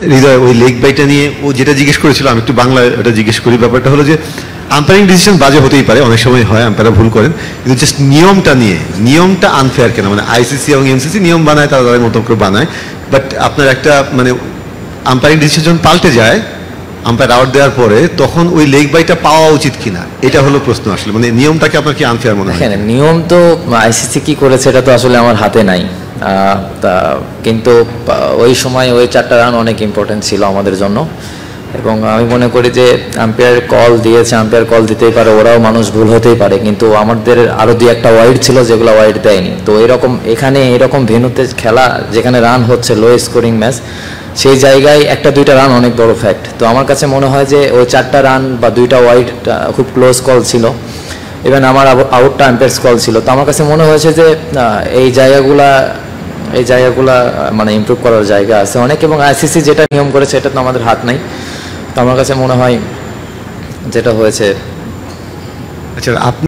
হৃদয় ওই লেগ বাইটা নিয়ে ও যেটা জিজ্ঞেস করেছিল, আমি একটু বাংলা এটা জিজ্ঞেস করি। ব্যাপারটা হলো যে আম্পায়ারিং ডিসিশন বাজে হতেই পারে, অনেক সময় হয়, আম্পায়াররা ভুল করেন, কিন্তু জাস্ট নিয়মটা নিয়ে, নিয়মটা আনফেয়ার কেন? মানে আইসিসি এবং এমসিসি নিয়ম বানায়, তারা তাদের মতো করে বানায়, বাট আপনার একটা মানে আম্পায়ারিং ডিসিশন যখন পাল্টে যায় আম্পায়ার আউট দেওয়ার পরে, তখন ওই লেগ বাইটা পাওয়া উচিত কিনা, এটা হলো প্রশ্ন আসলে। মানে নিয়মটাকে আপনার কি আনফেয়ার মনে হয়? নিয়ম তো আইসিসি কি করেছে এটা তো আসলে আমার হাতে নাই, তা কিন্তু ওই সময় ওই 4টা রান অনেক ইম্পর্টেন্ট ছিল আমাদের জন্য, এবং আমি মনে করি যে আম্পায়ার কল দিয়েছে, আম্পায়ার কল দিতেই পারে, ওরাও মানুষ, ভুল হতেই পারে, কিন্তু আমাদের আরও 2-1টা ওয়াইড ছিল যেগুলো ওয়াইড দেয়নি। তো এরকম এখানে এরকম ভেন্যুতে খেলা যেখানে রান হচ্ছে, লো স্কোরিং ম্যাচ, সেই জায়গায় 1-2টা রান অনেক বড় ফ্যাক্ট। তো আমার কাছে মনে হয় যে ওই 4টা রান বা 2টা ওয়াইড খুব ক্লোজ কল ছিল, ইভেন আমার আউটটা আম্পায়ার্স কল ছিল। তো আমার কাছে মনে হয়েছে যে এই জায়গাগুলা মানে ইমপ্রুভ করার জায়গা আছে অনেক, এবং আইসিসি যেটা নিয়ম করেছে এটা তো আমাদের হাত নাই। তো আমার কাছে মনে হয় যেটা হয়েছে। আচ্ছা, আপনি